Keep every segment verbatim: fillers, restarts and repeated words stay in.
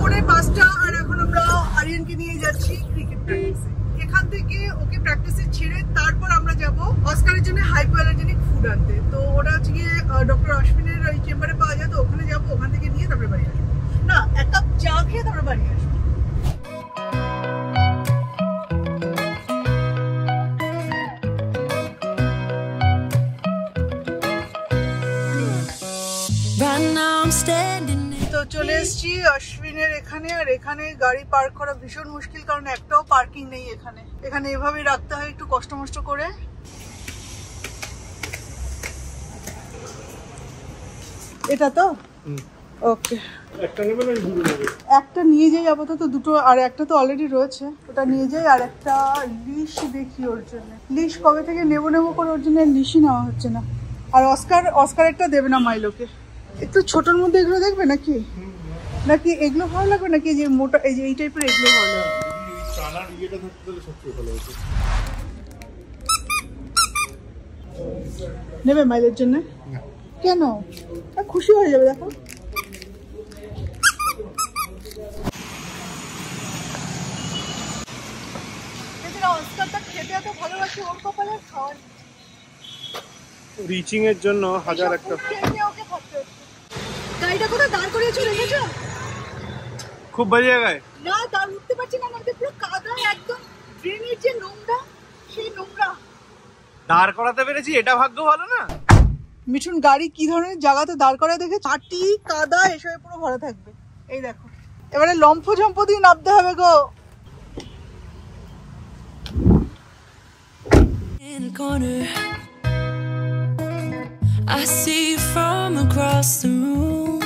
পৌনে পাঁচটা আর এখন আমরা আরিয়ানকে নিয়ে যাচ্ছি ক্রিকেট প্র্যাকটিসে। এখান থেকে ওকে প্র্যাকটিসে ছেড়ে তারপর আমরা যাব অস্কারের জন্য হাইপোঅ্যালার্জেনিক ফুড আনতে। তো ওটা হচ্ছে গিয়ে ডক্টর অশ্বিনের ওই চেম্বারে পাওয়া যায়, তো ওখানে যাবো, ওখান থেকে নিয়ে তারপরে বাড়ি আসবো। না, এক কাপ চা খেয়ে তারপরে বাড়ি আসবো। তো চলে এসেছি অশ্বিনের এখানে, আর এখানে গাড়ি পার্ক করা ভীষণ মুশকিল, কারণ একটাও পার্কিং নেই এখানে। এখানে এভাবেই রাখতে হয় একটু কষ্ট মষ্ট করে। এটা তো ওকে, একটা নেবে না দুটো নেবে? একটা নিয়ে যাই আপাতত, দুটো, আর একটা তো অলরেডি রয়েছে, ওটা নিয়ে যাই। আর একটা লিশ দেখি ওর জন্য, লিশ কবে থেকে নেবো নেবো করে ওর জন্য লিশই নেওয়া হচ্ছে না। আর অস্কার অস্কার একটা দেবে না মাইলোকে। একটু ছোটর মধ্যে এগুলো দেখবে নাকি, নাকি এগুলো ভালো লাগবে, নাকি যে মোটা এই যে এই টাইপের এগুলো ভালো লাগবে? নেবে মাইলের জন্য? কেন? খুশি হয়ে যাবে। দেখো অস্কারটা খেতে এত ভালোবাসে, ওর কপালে খাওয়া রিচিং এর জন্য হাজার একটা। গাড়িটা কোথায় দাঁড় করিয়েছো, রেখেছো? খুব বাজে জায়গায়। না, দাঁড় উঠতে পারছি না, আমাদের পুরো কাদা, একদম ড্রেনের যে নোংরা, সেই নোংরা। দাঁড় করাতে পেরেছি, এটা ভাগ্য ভালো না। মিঠুন গাড়ি কি ধরনের জায়গাতে দাঁড় করায় দেখে, চাটি কাদা এসবে পুরো ভরা থাকবে। এই দেখো, এবারে লম্ফ ঝম্প দিয়ে নামতে হবে গো। I see you from across the room.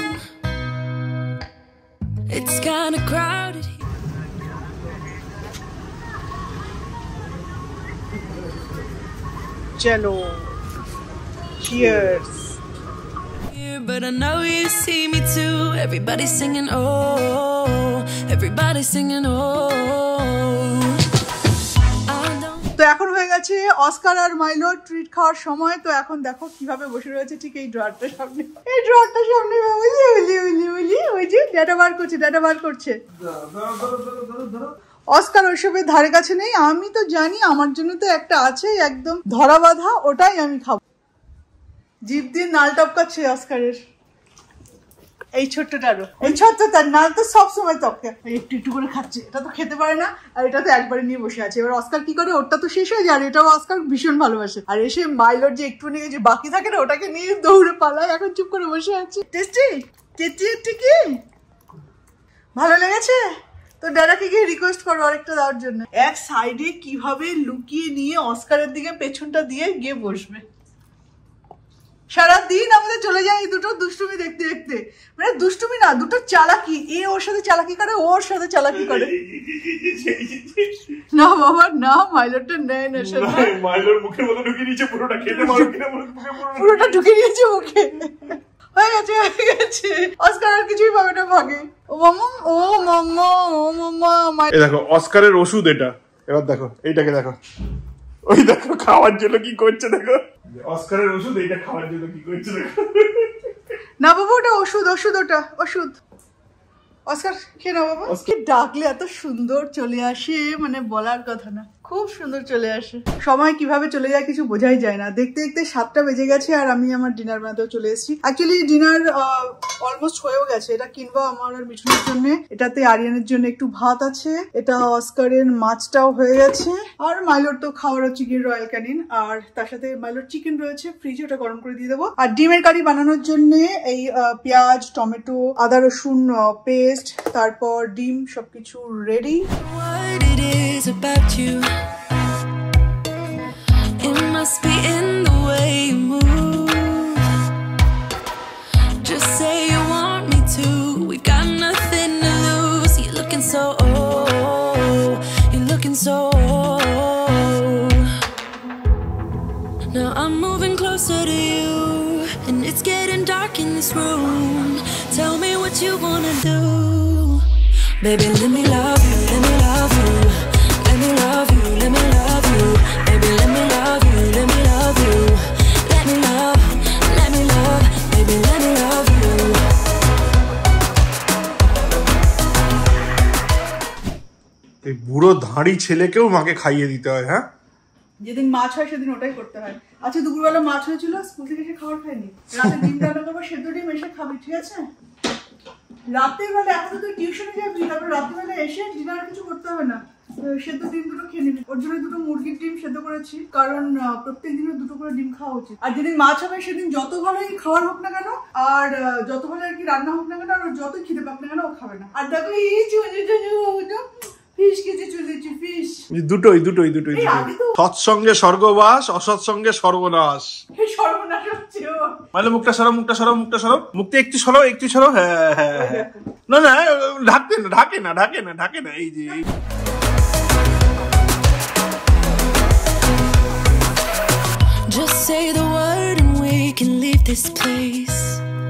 It's kind of crowded here. Chalo. Cheers. But I know you see me too. Everybody's singing oh, everybody's singing oh. তো এখন হয়ে গেছে অস্কার আর মাইলোর ট্রিট খাওয়ার সময়। তো এখন দেখো কিভাবে বসে রয়েছে ঠিক এই ড্রয়ারটার সামনে, এই ড্রয়ারটার সামনে উলি উলি উলি উলি ওই যে ডাটা বার করছে, ডাটা বার করছে। অস্কার ওইসবের ধারে কাছে নেই, আমি তো জানি আমার জন্য তো একটা আছে একদম ধরা বাঁধা, ওটাই আমি খাবো। জিভ দিয়ে নাল টপকাচ্ছে অস্কারের, এই ছোট্টটারও, এই ছোট্টটার নাল তো সবসময় টপকে, একটু একটু করে খাচ্ছে। এটা তো খেতে পারে না, আর এটা তো একবারে নিয়ে বসে আছে। এবার অস্কার কি করে, ওটা তো শেষ হয়ে যায়, আর এটাও অস্কার ভীষণ ভালোবাসে। আর এসে মাইলোর যে একটু নিয়ে যে বাকি থাকে না, ওটাকে নিয়ে দৌড়ে পালায়, এখন চুপ করে বসে আছে। টেস্টি টেস্টি একটু কি ভালো লেগেছে তো ড্যাডাকে গিয়ে রিকোয়েস্ট করো আরেকটা দেওয়ার জন্য। এক সাইডে কিভাবে লুকিয়ে নিয়ে অস্কারের দিকে পেছনটা দিয়ে গিয়ে বসবে। সারাদিন আমাদের চলে যায় এই দুটো দুষ্টুমি দেখতে দেখতে, মানে দুষ্টুমি না, দুটো চালাকি। এ ওর সাথে চালাকি করে, ওর সাথে চালাকি করে। না বাবা না, মাইলোরটা নেয় না, মাইলোর মুখের মতো ঢুকিয়ে নিয়েছে পুরোটা, খেতে পারো কিনা পুরোটা ঢুকিয়ে নিয়েছে মুখে। হয়ে গেছে হয়ে গেছে, অস্কার আর কিছুই পাবে না ভাগে। ও মামা ও মামা ও মামা, এই দেখো অস্কারের ওষুধ এটা। এবার দেখো এইটাকে দেখো, ওই দেখো খাওয়ার জন্য কি করছে, দেখো অস্কারের ওষুধ, এইটা খাওয়ার জন্য কি করছে দেখো। না বাবা ওটা ওষুধ, ওষুধ ওটা ওষুধ। অস্কার খেয়ে নাও বাবা। ডাকলে এত সুন্দর চলে আসে, মানে বলার কথা না, খুব সুন্দর চলে আসে। সময় কিভাবে চলে যায় কিছু বোঝাই যায় না। দেখতে দেখতে সাতটা বেজে গেছে, আর আমি আমার ডিনার বানাতেও চলে এসেছি। অ্যাকচুয়ালি ডিনার অলমোস্ট হয়েও গেছে। এটা কিনবো আমার আর মিঠুনের জন্য, এটাতে আরিয়ানের জন্য একটু ভাত আছে, এটা অস্কারের মাছটাও হয়ে গেছে, আর মাইলোর তো খাওয়ার চিকেন রয়্যাল ক্যানিন, আর তার সাথে মাইলোর চিকেন রয়েছে ফ্রিজে, ওটা গরম করে দিয়ে দেবো। আর ডিমের কারি বানানোর জন্য এই পেঁয়াজ, টমেটো, আদা রসুন পেস্ট, তারপর ডিম, সবকিছু ready. It must be in the way you move. Just say you want me to. We got nothing to lose. You're looking so old. You're looking so old. Now I'm moving closer to you, and it's getting dark in this room. Tell me what you wanna do. Baby, let me love you, let me love you. Let me love you, let me love you. Baby, let me love you, let me love you. Let me love, let me love. Baby, let me love you. এই বুড়ো ধাড়ি ছেলেকেও মাকে খাইয়ে দিতে হয়। হ্যাঁ, যেদিন মাছ হয় সেদিন ওটাই করতে হয়। আচ্ছা দুপুরবেলা মাছ হয়েছিল, স্কুল থেকে এসে খাবার খাইনি, রাতে ডিম রান্না করবো, সেদ্ধ ডিম এসে খাবি, ঠিক আছে? রাতের বেলা এখন তো টিউশনে যাবি, তারপর রাত্রিবেলা এসে ডিনার কিছু করতে হবে না, সেদ্ধ ডিম দুটো খেয়ে নিবি। ওর জন্য দুটো মুরগির ডিম সেদ্ধ করেছি, কারণ প্রত্যেক দিনে দুটো করে ডিম খাওয়া উচিত। আর যেদিন মাছ হবে সেদিন যত ভালোই খাওয়ার হোক না কেন, আর যত ভালো আর কি রান্না হোক না কেন, আর যত খিদে পাক না কেন ও খাবে না। আর দেখো এই ফিশ খেতে চলেছি, ফিশ দুটোই দুটোই দুটোই সৎসঙ্গে স্বর্গবাস, অসৎসঙ্গে সর্বনাশ। সর্বনাশ হচ্ছে ও। মানে মুখটা সরো, মুখটা সরো, মুখটা সরো, মুখটা একটু সরো, একটু সরো। হ্যাঁ হ্যাঁ হ্যাঁ, না না ঢাকে না, ঢাকে না, ঢাকে না, ঢাকে না। এই যে Just say the word and we can leave this place.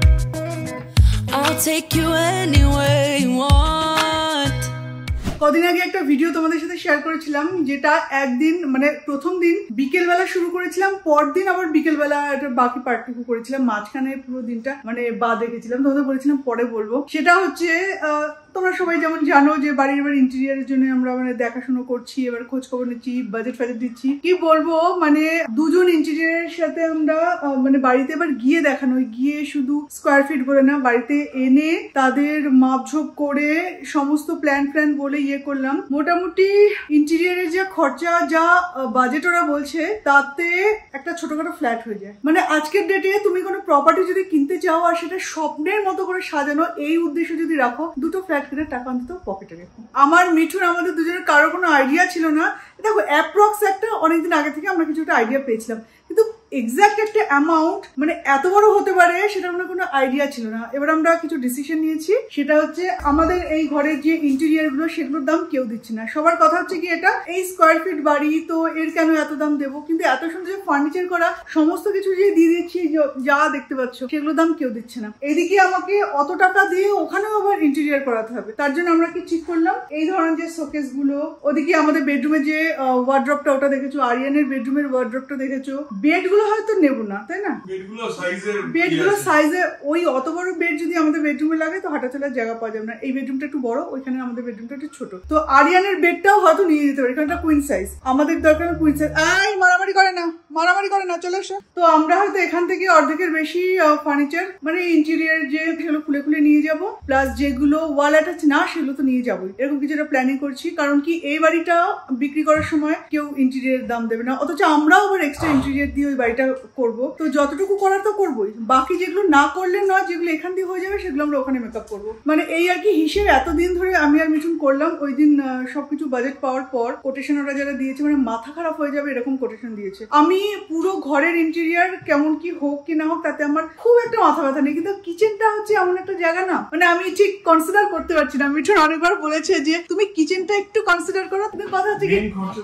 I'll take you anywhere you want. কদিন আগে একটা ভিডিও তোমাদের সাথে শেয়ার করেছিলাম, যেটা একদিন মানে প্রথম দিন বিকেল বেলা শুরু করেছিলাম, পরদিন আবার বিকেল বেলা একটা বাকি পার্টটুকু করেছিলাম, মাঝখানে পুরো দিনটা মানে বা দেখেছিলাম, তোমাদের বলেছিলাম পরে বলবো। সেটা হচ্ছে আহ তোমরা সবাই যেমন জানো যে বাড়ির এবার ইন্টেরিয়ারের জন্য আমরা মানে দেখাশোনা করছি, এবার খোঁজ খবর নিচ্ছি, বাজেট ফাজেট দিচ্ছি। কি বলবো, মানে দুজন ইন্টেরিয়ারের সাথে আমরা মানে বাড়িতে এবার গিয়ে দেখানো, গিয়ে শুধু স্কোয়ার ফিট বলে না, বাড়িতে এনে তাদের মাপঝোপ করে সমস্ত প্ল্যান প্ল্যান বলে ইয়ে করলাম। মোটামুটি ইন্টেরিয়ারের যা খরচা, যা বাজেট ওরা বলছে, তাতে একটা ছোটখাটো ফ্ল্যাট হয়ে যায়। মানে আজকের ডেটে তুমি কোনো প্রপার্টি যদি কিনতে চাও আর সেটা স্বপ্নের মতো করে সাজানো, এই উদ্দেশ্য যদি রাখো, দুটো ফ্ল্যাট কিনে টাকা অন্তত পকেটে রেখো। আমার মিঠুন আমাদের দুজনের কারো কোনো আইডিয়া ছিল না। দেখো অ্যাপ্রক্স একটা অনেকদিন আগে থেকে আমরা কিছু একটা আইডিয়া পেয়েছিলাম, কিন্তু এক্সাক্ট একটা অ্যামাউন্ট মানে এত বড় হতে পারে সেটা আমরা কোনো আইডিয়া ছিল না। এবার আমরা কিছু ডিসিশন নিয়েছি, সেটা হচ্ছে আমাদের এই ঘরের যে ইন্টেরিয়ার গুলো সেগুলোর দাম কেউ দিচ্ছে না। সবার কথা হচ্ছে কি, এটা এই স্কোয়ার ফিট বাড়ি তো এর কেন এত দাম দেবো, কিন্তু এত সুন্দর ফার্নিচার করা সমস্ত কিছু যে দিয়ে দিচ্ছি যা দেখতে পাচ্ছ সেগুলোর দাম কেউ দিচ্ছে না। এদিকে আমাকে অত টাকা দিয়ে ওখানেও আবার ইন্টেরিয়ার করাতে হবে। তার জন্য আমরা কি ঠিক করলাম, এই ধরনের যে শোকেস গুলো, ওদিকে আমাদের বেডরুমে যে ওয়ার্ড্রপটা ওটা দেখেছো, আরিয়ানের বেডরুমের ওয়ার্ড্রপটা দেখেছো, বেড গুলো হয়তো নেবো না, তাই না? বেডগুলো সাইজে ওই অত বড় বেড যদি আমাদের বেডরুমে লাগে তো হাঁটা চলার জায়গা পাওয়া যাবে না। এই বেডরুমটা একটু বড়, ওইখানে আমাদের বেডরুমটা একটু ছোট, তো আরিয়ানের বেডটাও হয়তো নিয়ে যেতে পারে, কারণ কুইন সাইজ আমাদের দরকার। কুইন সাইজ আই মারামারি করে না, মারামারি করে না, চলে এসো। তো আমরা হয়তো এখান থেকে অর্ধেকের বেশি ফার্নিচার মানে ইন্টেরিয়ার যে সেগুলো খুলে খুলে নিয়ে যাবো, প্লাস যেগুলো ওয়াল অ্যাটাচ না সেগুলো তো নিয়ে যাবোই। এরকম কিছু একটা প্ল্যানিং করছি, কারণ কি এই বাড়িটা বিক্রি করার সময় কেউ ইন্টেরিয়ার দাম দেবে না, অথচ আমরাও আবার এক্সট্রা ইন্টেরিয়ার দিয়ে ওই বাড়িটা করবো। তো যতটুকু করার তো করবোই, বাকি যেগুলো না করলে নয়, যেগুলো এখান দিয়ে হয়ে যাবে সেগুলো আমরা ওখানে মেকআপ করবো। মানে এই আর কি হিসেবে এতদিন ধরে আমি আর মিঠুন করলাম। ওই দিন সবকিছু বাজেট পাওয়ার পর কোটেশন ওরা যারা দিয়েছে, মানে মাথা খারাপ হয়ে যাবে এরকম কোটেশন দিয়েছে। আমি পুরো ঘরের ইন্টেরিয়ার কেমন কি হোক কি না হোক তাতে আমার খুব একটা মাথা ব্যথা নেই, কিন্তু কিচেনটা হচ্ছে এমন একটা জায়গা না, মানে আমি ঠিক কনসিডার করতে পারছি না। মিঠুন অনেকবার বলেছে যে তুমি কিচেনটা একটু কনসিডার করো, তুমি কথা হচ্ছে কি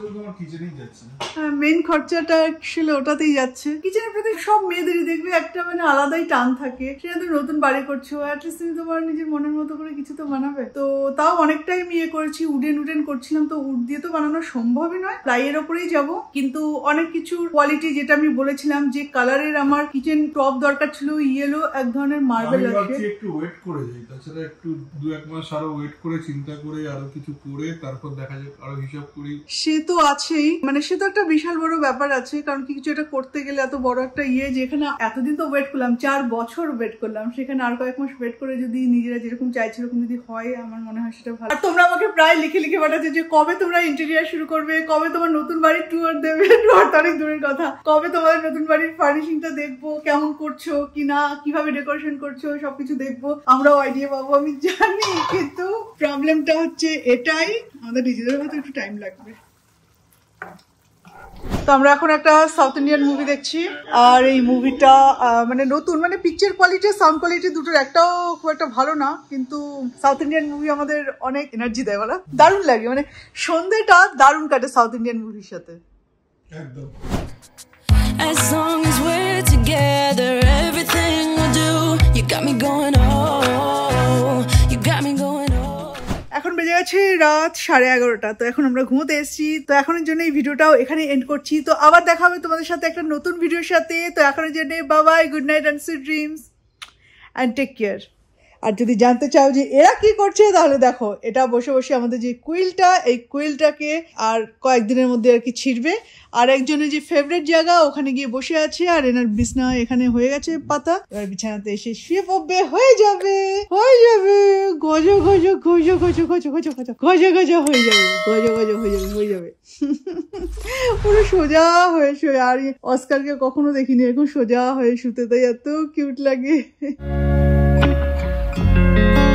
হ্যাঁ মেইন খরচাটা অ্যাকচুয়ালি ওটাতেই যাচ্ছে। কিচেনের প্রতি সব মেয়েদেরই দেখবে একটা মানে আলাদাই টান থাকে। সেটা তুমি নতুন বাড়ি করছো, অ্যাটলিস্ট তুমি তোমার নিজের মনের মতো করে কিছু তো বানাবে। তো তাও অনেকটাই ইয়ে করেছি, উডেন উডেন করছিলাম, তো উড দিয়ে তো বানানো সম্ভবই নয়, প্লাইয়ের ওপরেই যাব। কিন্তু অনেক কিছুর কোয়ালিটি, যেটা আমি বলেছিলাম যে কালারের আমার কিচেন টপ দরকার ছিল ইয়েলো এক ধরনের মার্বেল আছে, একটু ওয়েট করে যাই, তাছাড়া একটু দু এক মাস আরো ওয়েট করে চিন্তা করে আরো কিছু করে তারপর দেখা যাক, আরো হিসাব করি। সে তো আছেই, মানে সে তো একটা বিশাল বড় ব্যাপার আছে, কারণ কি কিছু এটা করতে গেলে এত বড় একটা ইয়ে, যেখানে এতদিন তো ওয়েট করলাম, চার বছর ওয়েট করলাম, সেখানে আর কয়েক মাস ওয়েট করে যদি নিজেরা যেরকম চাইছে এরকম যদি হয়, আমার মনে হয় সেটা ভালো। আর তোমরা আমাকে প্রায় লিখে লিখে পাঠাচ্ছে যে কবে তোমরা ইন্টেরিয়ার শুরু করবে, কবে তোমার নতুন বাড়ির ট্যুর দেবে, ট্যুর তো অনেক দূরের কথা, কবে তোমাদের নতুন বাড়ির ফার্নিশিংটা দেখবো, কেমন করছো কিনা, কিভাবে ডেকোরেশন করছো, সবকিছু দেখবো, আমরাও আইডিয়া পাবো আমি জানি। কিন্তু প্রবলেমটা হচ্ছে এটাই, আমাদের নিজেদের হয়তো একটু টাইম লাগবে। তো আমরা এখন একটা সাউথ ইন্ডিয়ান মুভি দেখছি, আর এই মুভিটা মানে নতুন, মানে পিকচার কোয়ালিটি সাউন্ড কোয়ালিটি দুটোর একটাও খুব একটা ভালো না, কিন্তু সাউথ ইন্ডিয়ান মুভি আমাদের অনেক এনার্জি দেয়, বলা দারুণ লাগে, মানে সন্ধ্যেটা দারুণ কাটে সাউথ ইন্ডিয়ান মুভির সাথে একদম। As long as we're together, everything we do, you got me going oh, you got me going oh. এখন বেজে গেছে রাত সাড়ে এগারোটা, তো এখন আমরা ঘুমোতে এসেছি। তো এখনের জন্য এই ভিডিওটাও এখানে এন্ড করছি, তো আবার দেখা হবে তোমাদের সাথে একটা নতুন ভিডিওর সাথে। তো এখনের জন্য bye bye, good night and sweet dreams and take care. আর যদি জানতে চাও যে এরা কি করছে তাহলে দেখো এটা বসে বসে আমাদের যে কুইলটা, এই কুইলটাকে আর কয়েকদিনের মধ্যে আর কি ছিড়বে। আর একজনের যে ফেভারিট জায়গা ওখানে গিয়ে বসে আছে, আর এনার বিছানা এখানে হয়ে গেছে পাতা, এবার বিছানাতে এসে শুয়ে পড়বে, হয়ে যাবে হয়ে যাবে গজ গজ গজ গজ গজ গজ গজ গজ গজ হয়ে যাবে, গজ গজ হয়ে যাবে হয়ে যাবে পুরো সোজা হয়ে শুয়ে। আর অস্কারকে কখনো দেখিনি এরকম সোজা হয়ে শুতে, তাই এত কিউট লাগে।